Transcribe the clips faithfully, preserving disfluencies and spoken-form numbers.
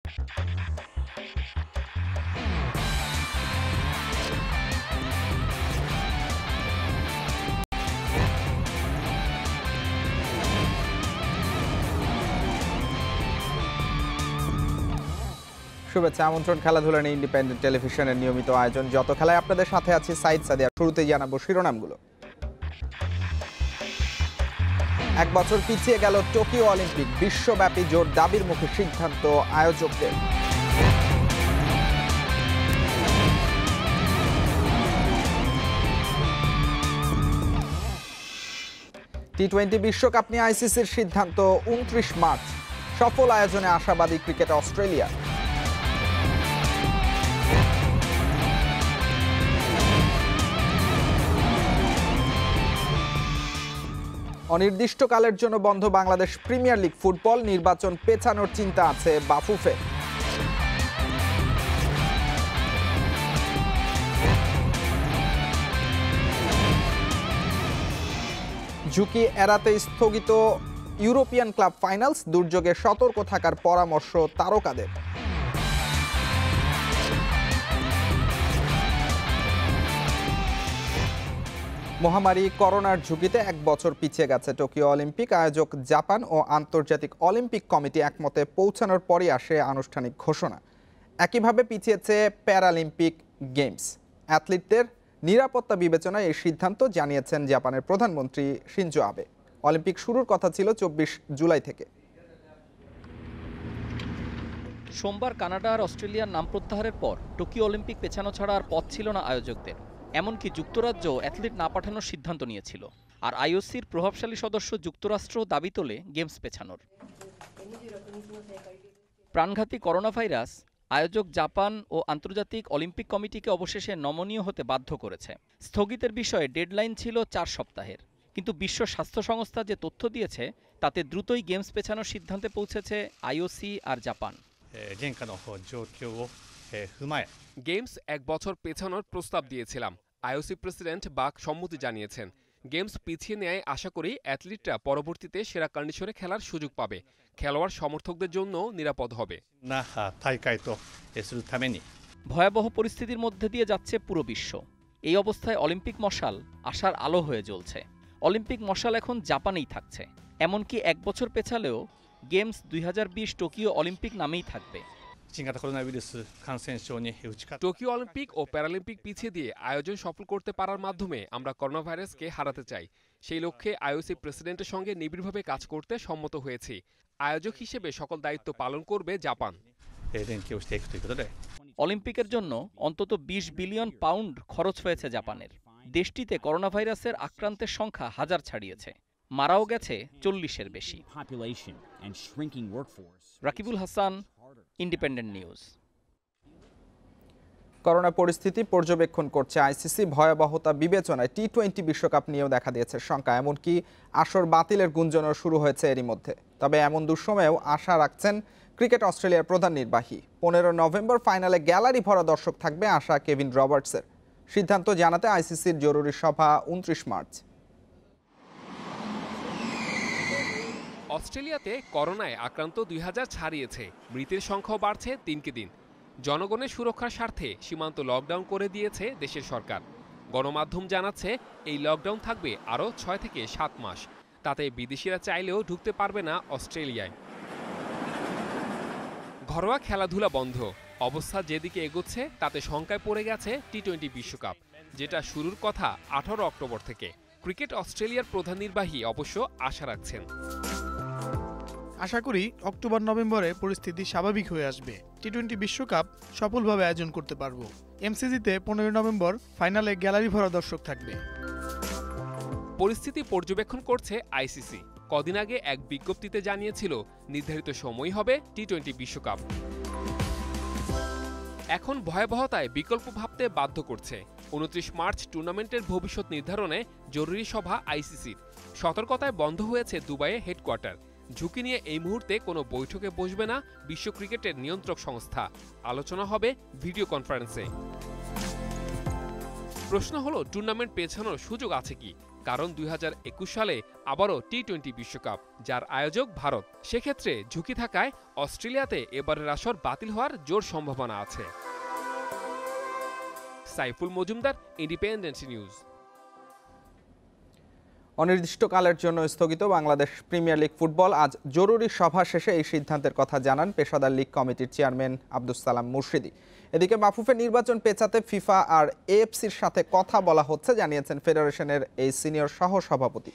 শুভেচ্ছা আমন্ত্রণ খেলাধুলা নিয়ে ইন্ডিপেন্ডেন্ট টেলিভিশনের নিয়মিত আয়োজন যত খেলায় আপনাদের সাথে আছি সাইদ সাদিয়া। শুরুতেই জানাবো শিরোনামগুলো। এক বছর পিছিয়ে গেল টোকিও অলিম্পিক, বিশ্বব্যাপী জোর দাবির মুখে সিদ্ধান্ত আয়োজকদের। টি টোয়েন্টি বিশ্বকাপ নিয়ে আইসিসির সিদ্ধান্ত উনত্রিশ মার্চ, সফল আয়োজনে আশাবাদী ক্রিকেট অস্ট্রেলিয়া। অনির্দিষ্টকালের জন্য বন্ধ বাংলাদেশ প্রিমিয়ার লিগ ফুটবল, নির্বাচন পেছানোর চিন্তা আছে বাফুফে। ঝুঁকি এড়াতে স্থগিত ইউরোপিয়ান ক্লাব ফাইনালস, দুর্যোগে সতর্ক থাকার পরামর্শ তারকাদের। মহামারী করোনার ঝুঁকিতে এক বছর পিছিয়ে গেছে টোকিও অলিম্পিক। আয়োজক জাপান ও আন্তর্জাতিক অলিম্পিক কমিটি একমতে পৌঁছানোর পরই আসে আনুষ্ঠানিক ঘোষণা। একইভাবে পিছিয়েছে প্যারালিম্পিক গেমস। অ্যাথলিটদের নিরাপত্তা বিবেচনায় এই সিদ্ধান্ত জানিয়েছেন জাপানের প্রধানমন্ত্রী শিনজো আবে। অলিম্পিক শুরুর কথা ছিল চব্বিশ জুলাই থেকে। সোমবার কানাডা আর অস্ট্রেলিয়ার নাম প্রত্যাহারের পর টোকিও অলিম্পিক পেছানো ছাড়া আর পথ ছিল না আয়োজকদের। এমনকি যুক্তরাজ্য অ্যাথলিট না পাঠানোর সিদ্ধান্ত নিয়েছিল, আর আইওসির প্রভাবশালী সদস্য যুক্তরাষ্ট্র দাবি তোলে গেমস পেছানোর। প্রাণঘাতী করোনা ভাইরাস আয়োজক জাপান ও আন্তর্জাতিক অলিম্পিক কমিটিকে অবশেষে নমনীয় হতে বাধ্য করেছে। স্থগিতের বিষয়ে ডেডলাইন ছিল চার সপ্তাহের, কিন্তু বিশ্ব স্বাস্থ্য সংস্থা যে তথ্য দিয়েছে তাতে দ্রুতই গেমস পেছানোর সিদ্ধান্তে পৌঁছেছে আইওসি আর জাপান। গেমস এক বছর পেছানোর প্রস্তাব দিয়েছিলাম, আইওসি প্রেসিডেন্ট বাক সম্মতি জানিয়েছেন। গেমস পিছিয়ে নেয় আশা করি অ্যাথলিটরা পরবর্তীতে সেরা কন্ডিশনে খেলার সুযোগ পাবে, খেলোয়াড় সমর্থকদের জন্য নিরাপদ হবে। ভয়াবহ পরিস্থিতির মধ্যে দিয়ে যাচ্ছে পুরো বিশ্ব। এই অবস্থায় অলিম্পিক মশাল আশার আলো হয়ে জ্বলছে। অলিম্পিক মশাল এখন জাপানেই থাকছে, এমনকি এক বছর পেছালেও গেমস দুই হাজার বিশ টোকিও অলিম্পিক নামেই থাকবে। টোকিও অলিম্পিক ও প্যারালিম্পিক পিছিয়ে দিয়ে আয়োজন সফল করতে পারার মাধ্যমে আমরা করোনা ভাইরাসকে হারাতে চাই। সেই লক্ষ্যে আইওসি প্রেসিডেন্টের সঙ্গে নিবিড়ভাবে কাজ করতে সম্মত হয়েছি। আয়োজক হিসেবে সকল দায়িত্ব পালন করবে জাপান। অলিম্পিকের জন্য অন্তত বিশ বিলিয়ন পাউন্ড খরচ হয়েছে জাপানের। দেশটিতে করোনা ভাইরাসের আক্রান্তের সংখ্যা হাজার ছাড়িয়েছে, মারাও গেছে চল্লিশের বেশি। Rakibul Hasan, independent news. Corona পরিস্থিতি পর্যবেক্ষণ করছে আইসিসি। ভয়াবহতা বিবেচনায় টি টোয়েন্টি বিশ্বকাপ নিয়েও দেখা দিয়েছে শঙ্কা, এমনকি আসর বাতিলের গুঞ্জনও শুরু হয়েছে এরই মধ্যে। তবে এমন দুঃসময়েও আশা রাখছেন ক্রিকেট অস্ট্রেলিয়ার প্রধান নির্বাহী। পনেরো নভেম্বর ফাইনালে গ্যালারি ভরা দর্শক থাকবে আশা কেভিন রবার্টসের। সিদ্ধান্ত জানাতে আইসিসির জরুরি সভা উনত্রিশ মার্চ। অস্ট্রেলিয়াতে করোনায় আক্রান্ত দুই হাজার ছাড়িয়েছে, মৃতের সংখ্যাও বাড়ছে দিনকে দিন। জনগণের সুরক্ষার স্বার্থে সীমান্ত লকডাউন করে দিয়েছে দেশের সরকার। গণমাধ্যম জানাচ্ছে এই লকডাউন থাকবে আরও ছয় থেকে সাত মাস। তাতে বিদেশিরা চাইলেও ঢুকতে পারবে না অস্ট্রেলিয়ায়। ঘরোয়া খেলাধুলা বন্ধ। অবস্থা যেদিকে এগোচ্ছে তাতে শঙ্কায় পড়ে গেছে টি টোয়েন্টি বিশ্বকাপ, যেটা শুরুর কথা আঠারো অক্টোবর থেকে। ক্রিকেট অস্ট্রেলিয়ার প্রধান নির্বাহী অবশ্য আশা রাখছেন। আশা করি অক্টোবর নভেম্বরে পরিস্থিতি স্বাভাবিক হয়ে আসবে, টি টোয়েন্টি বিশ্বকাপ সফলভাবে আয়োজন করতে পারবো। এমসিজিতে পনেরো নভেম্বর ফাইনালে গ্যালারি ভরা দর্শক থাকবে। পরিস্থিতি পর্যবেক্ষণ করছে আইসিসি। কদিন আগে এক বিজ্ঞপ্তিতে জানিয়েছিল নির্ধারিত সময় হবে টি টোয়েন্টি বিশ্বকাপ। এখন ভয়াবহতায় বিকল্প ভাবতে বাধ্য করছে। উনত্রিশ মার্চ টুর্নামেন্টের ভবিষ্যৎ নির্ধারণে জরুরি সভা আইসিসির। সতর্কতায় বন্ধ হয়েছে দুবাইয়ে হেডকোয়ার্টার। ঝুঁকি নিয়ে এই মুহূর্তে কোনো বৈঠকে বসবে না বিশ্ব ক্রিকেটের নিয়ন্ত্রক সংস্থা। আলোচনা হবে ভিডিও কনফারেন্সে। প্রশ্ন হলো, টুর্নামেন্ট পেছানোর সুযোগ আছে কি? কারণ দুই হাজার একুশ সালে আবারও টি টোয়েন্টি বিশ্বকাপ, যার আয়োজক ভারত। সেক্ষেত্রে ঝুঁকি থাকায় অস্ট্রেলিয়াতে এবারের আসর বাতিল হওয়ার জোর সম্ভাবনা আছে। Saiful Majumdar, independent news. অনির্দিষ্টকালের জন্য স্থগিত বাংলাদেশ প্রিমিয়ার লিগ ফুটবল। আজ জরুরি সভা শেষে এই সিদ্ধান্তের কথা জানান পেশাদার লীগ কমিটির চেয়ারম্যান আব্দুস সালাম মুর্শিদি। এদিকে বাফুফে নির্বাচন পেছাতে ফিফা আর এএফসির সাথে কথা বলা হচ্ছে, জানিয়েছেন ফেডারেশনের এই সিনিয়র সহ সভাপতি।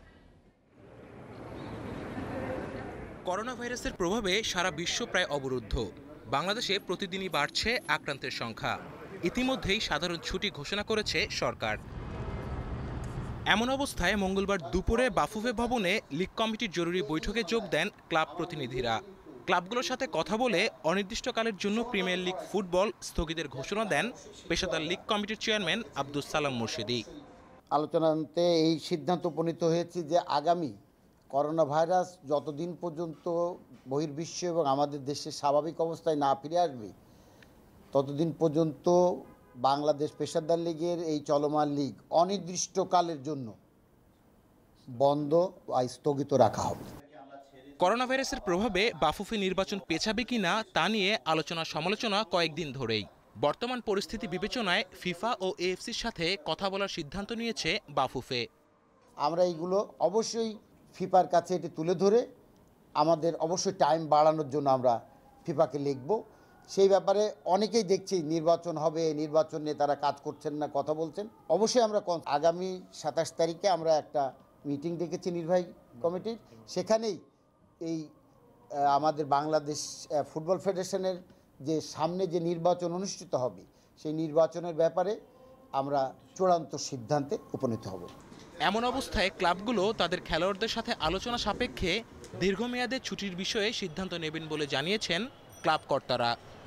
করোনা ভাইরাসের প্রভাবে সারা বিশ্ব প্রায় অবরুদ্ধ। বাংলাদেশে প্রতিদিনই বাড়ছে আক্রান্তের সংখ্যা। ইতিমধ্যেই সাধারণ ছুটি ঘোষণা করেছে সরকার। এমন অবস্থায় মঙ্গলবার দুপুরে বাফুফে ভবনে লীগ কমিটির জরুরি বৈঠকে যোগ দেন ক্লাব প্রতিনিধিরা। ক্লাবগুলোর সাথে কথা বলে অনির্দিষ্টকালের জন্য প্রিমিয়ার লিগ ফুটবল স্থগিতের ঘোষণা দেন পেশাদার লীগ কমিটির চেয়ারম্যান আব্দুস সালাম মুর্শিদি। আলোচনাতে এই সিদ্ধান্ত উপনীত হয়েছে যে আগামী করোনা ভাইরাস যতদিন পর্যন্ত বহির্বিশ্ব এবং আমাদের দেশের স্বাভাবিক অবস্থায় না ফিরে আসবে, ততদিন পর্যন্ত বাংলাদেশ পেশাদার লীগের এই চলমান লীগ অনির্দিষ্টকালের জন্য বন্ধ বা স্থগিত রাখা হবে। করোনা ভাইরাসের প্রভাবে বাফুফে নির্বাচন পেছাবে কিনা তা নিয়ে আলোচনা সমালোচনা কয়েকদিন ধরেই। বর্তমান পরিস্থিতি বিবেচনায় ফিফা ও এএফসির সাথে কথা বলার সিদ্ধান্ত নিয়েছে বাফুফে। আমরা এইগুলো অবশ্যই ফিফার কাছে এটি তুলে ধরে আমাদের অবশ্যই টাইম বাড়ানোর জন্য আমরা ফিফাকে লিখব। সেই ব্যাপারে অনেকেই দেখছি নির্বাচন হবে, নির্বাচন নিয়ে তারা কাজ করছেন না, কথা বলছেন। অবশ্যই আমরা আগামী সাতাশ তারিখে আমরা একটা মিটিং ডেকেছি নির্বাহী কমিটির। সেখানেই এই আমাদের বাংলাদেশ ফুটবল ফেডারেশনের যে সামনে যে নির্বাচন অনুষ্ঠিত হবে, সেই নির্বাচনের ব্যাপারে আমরা চূড়ান্ত সিদ্ধান্তে উপনীত হব। এমন অবস্থায় ক্লাবগুলো তাদের খেলোয়াড়দের সাথে আলোচনা সাপেক্ষে দীর্ঘমেয়াদে ছুটির বিষয়ে সিদ্ধান্ত নেবেন বলে জানিয়েছেন ক্লাব কর্তারা।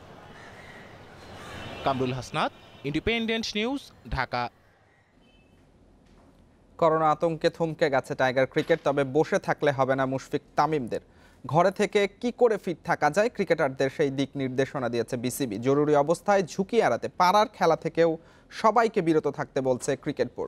Kamrul Hasnat, independent news, Dhaka. Corona আতঙ্কে থমকে গেছে টাইগার ক্রিকেট, তবে বসে থাকলে হবে না মুশফিক তামিমদের। ঘরে থেকে কি করে ফিট থাকা যায়, ক্রিকেটারদের সেই দিক নির্দেশনা দিয়েছে বিসিবি। জরুরি অবস্থায় ঝুঁকি এড়াতে পাড়ার খেলা থেকেও সবাইকে বিরত থাকতে বলছে ক্রিকেট বোর্ড।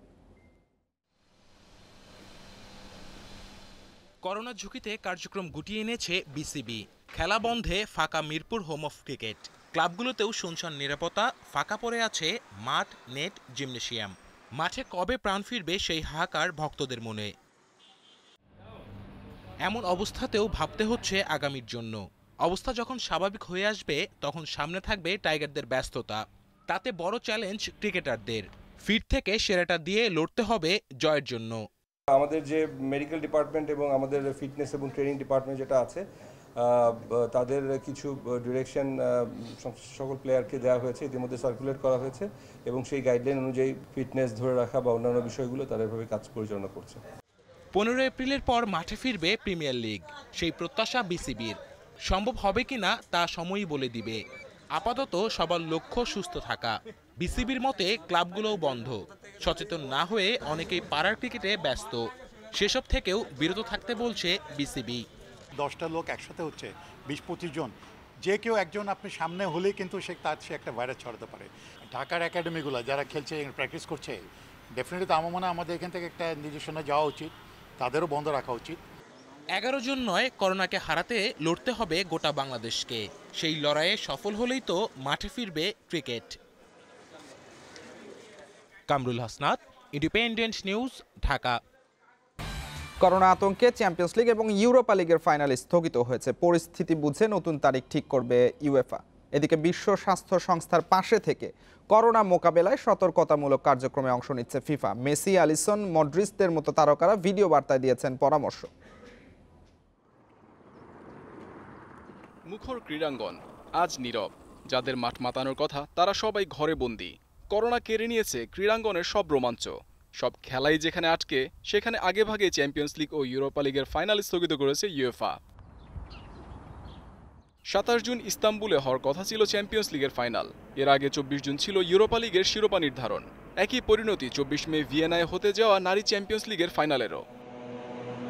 করোনা ঝুঁকিতে কার্যক্রম গুটিয়ে এনেছে বিসিবি। খেলা বন্ধে ফাঁকা মিরপুর হোম অফ ক্রিকেট। ক্লাবগুলোতেও শুনশান নিরাপত্তা, ফাঁকা পড়ে আছে মাঠ, নেট, জিমনেশিয়াম। মাঠে কবে প্রাণ ফিরবে সেই হাহাকার ভক্তদের মনে। এমন অবস্থাতেও ভাবতে হচ্ছে আগামীর জন্য। অবস্থা যখন স্বাভাবিক হয়ে আসবে তখন সামনে থাকবে টাইগারদের ব্যস্ততা। তাতে বড় চ্যালেঞ্জ ক্রিকেটারদের। ফিট থেকে সেরাটা দিয়ে লড়তে হবে জয়ের জন্য। আমাদের যে মেডিকেল ডিপার্টমেন্ট এবং আমাদের ফিটনেস এবং ট্রেনিং ডিপার্টমেন্ট যেটা আছে, তাদের কিছু ডিরেকশন সকল প্লেয়ারকে দেওয়া হয়েছে, ইতিমধ্যে সার্কুলেট করা হয়েছে এবং সেই গাইডলাইন অনুযায়ী ফিটনেস ধরে রাখা বা অন্যান্য বিষয়গুলো তারা এভাবে কাজ পরিচালনা করছে। পনেরো এপ্রিলের পর মাঠে ফিরবে প্রিমিয়ার লিগ, সেই প্রত্যাশা বিসিবির। সম্ভব হবে কিনা তা সময়ই বলে দিবে। আপাতত সবার লক্ষ্য সুস্থ থাকা। বিসিবির মতে ক্লাবগুলোও বন্ধ। সচেতন না হয়ে অনেকেই পাড়ার ক্রিকেটে ব্যস্ত। সেসব থেকেও বিরত থাকতে বলছে বিসিবি। দশটা লোক একসাথে হচ্ছে, বিশ পঁচিশ জন, যে কেউ একজন আপনি সামনে হলেই কিন্তু সে তার সে একটা ভাইরাস ছড়াতে পারে। ঢাকার একাডেমিগুলো যারা খেলছে, প্র্যাকটিস করছে, ডেফিনেটলি তো আমার মনে হয় আমাদের এখান থেকে একটা নির্দেশনা যাওয়া উচিত, তাদেরও বন্ধ রাখা উচিত। এগারো জন নয়, করোনাকে হারাতে লড়তে হবে গোটা বাংলাদেশকে। সেই লড়াইয়ে সফল হলেই তো মাঠে ফিরবে cricket. Kamrul Hasnat, independent news, Dhaka. Corona আতঙ্কে চ্যাম্পিয়ন্স লিগ এবং ইউরোপা লিগের ফাইনাল স্থগিত হয়েছে। পরিস্থিতি বুঝে নতুন তারিখ ঠিক করবে ইউএফা। এদিকে বিশ্ব স্বাস্থ্য সংস্থার পাশে থেকে করোনা মোকাবেলায় সতর্কতামূলক কার্যক্রমে অংশ নিচ্ছে ফিফা। মেসি, আলিসন, মডরিচদের মতো তারকারা ভিডিও বার্তায় দিয়েছেন পরামর্শ। মুখর ক্রীড়াঙ্গন আজ নীরব। যাদের মাঠ মাতানোর কথা তারা সবাই ঘরে বন্দী। করোনা কেড়ে নিয়েছে ক্রীড়াঙ্গনের সব রোমাঞ্চ। সব খেলাই যেখানে আটকে, সেখানে আগেভাগে চ্যাম্পিয়ন্স লিগ ও ইউরোপা লিগের ফাইনাল স্থগিত করেছে ইউএফা। সাতাশ জুন ইস্তাম্বুলে হওয়ার কথা ছিল চ্যাম্পিয়ন্স লিগের ফাইনাল। এর আগে চব্বিশ জুন ছিল ইউরোপা লিগের শিরোপা নির্ধারণ। একই পরিণতি চব্বিশ মে ভিয়েনায় হতে যাওয়া নারী চ্যাম্পিয়ন্স লিগের ফাইনালেরও।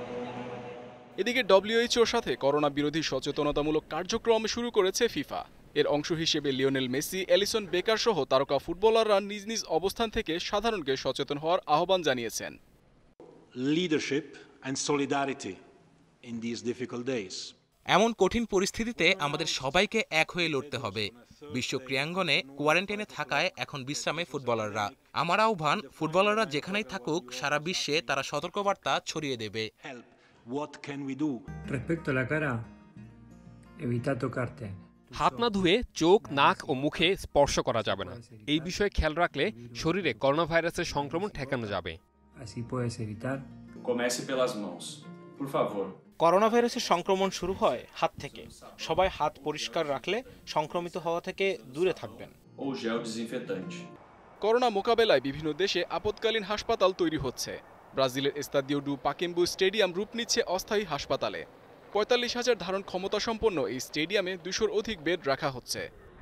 এদিকে ডব্লিউএইচওর সাথে করোনা বিরোধী সচেতনতামূলক কার্যক্রম শুরু করেছে ফিফা। এর অংশ হিসেবে লিওনেল মেসি, এলিসন বেকার সহ তারকা ফুটবলাররা নিজ নিজ অবস্থান থেকে সাধারণকে সচেতন হওয়ার আহ্বান জানিয়েছেন। Leadership and solidarity in these difficult days. এমন কঠিন পরিস্থিতিতে আমাদের সবাইকে এক হয়ে লড়তে হবে। বিশ্ব ক্রীড়াঙ্গনে কোয়ারেন্টাইনে থাকায় এখন বিশ্রামে ফুটবলাররা। আমার আহ্বান, ফুটবলাররা যেখানেই থাকুক সারা বিশ্বে তারা সতর্কবার্তা ছড়িয়ে দেবে। What can we do? Respecto a la cara, evita tocarte. হাত না ধুয়ে চোখ, নাক ও মুখে স্পর্শ করা যাবে না। এই বিষয়ে খেয়াল রাখলে শরীরে করোনা ভাইরাসের সংক্রমণ ঠেকানো যাবে। Así puedes evitar. Comece pelas mãos, por favor. Corona ভাইরাসের সংক্রমণ শুরু হয় হাত থেকে। সবাই হাত পরিষ্কার রাখলে সংক্রমিত হওয়া থেকে দূরে থাকবেন। Ou gel desinfetante. করোনা মোকাবেলায় বিভিন্ন দেশে আপৎকালীন হাসপাতাল তৈরি হচ্ছে। ব্রাজিলের এস্তাদিও ডু পাকেম্বু স্টেডিয়াম রূপ নিচ্ছে অস্থায়ী হাসপাতালে। পঁয়তাল্লিশ হাজার ধারণ ক্ষমতা সম্পন্ন এই স্টেডিয়ামে দুশোর অধিক বেড রাখা হচ্ছে।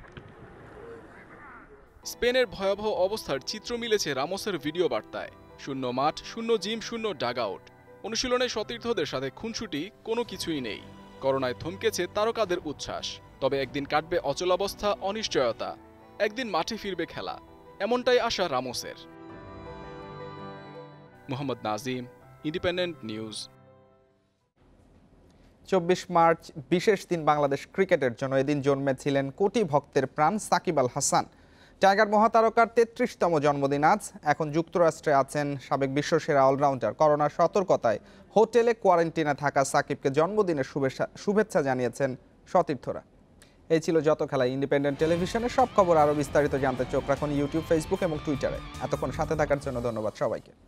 স্পেনের ভয়াবহ অবস্থার চিত্র মিলেছে রামোসের ভিডিও বার্তায়। শূন্য মাঠ, শূন্য জিম, শূন্য ডাগ আউট। অনুশীলনে সতীর্থদের সাথে খুনসুটি, কোনো কিছুই নেই। করোনায় থমকেছে তারকাদের উচ্ছ্বাস। তবে একদিন কাটবে অচলাবস্থা, অনিশ্চয়তা। একদিন মাঠে ফিরবে খেলা, এমনটাই আশা রামোসের। Mohammad Nazim, independent news. চব্বিশ মার্চ বিশেষ দিন বাংলাদেশ ক্রিকেটের জন্য। এদিন জন্মেছিলেন কোটি ভক্তের প্রাণ সাকিব আল হাসান। টাইগার মহাতারকার তেত্রিশতম জন্মদিন আজ। এখন যুক্তরাষ্ট্রে আছেন সাবেক বিশ্বসেরা অলরাউন্ডার। করোনার সতর্কতায় হোটেলে কোয়ারেন্টিনে থাকা সাকিবকে জন্মদিনের শুভেচ্ছা শুভেচ্ছা জানিয়েছেন সতীর্থরা। এই ছিল যত খেলা। ইন্ডিপেন্ডেন্ট টেলিভিশনের সব খবর আরও বিস্তারিত জানতে চোখ রাখুন ইউটিউব, ফেসবুক এবং টুইটারে। এতক্ষণ সাথে থাকার জন্য ধন্যবাদ সবাইকে।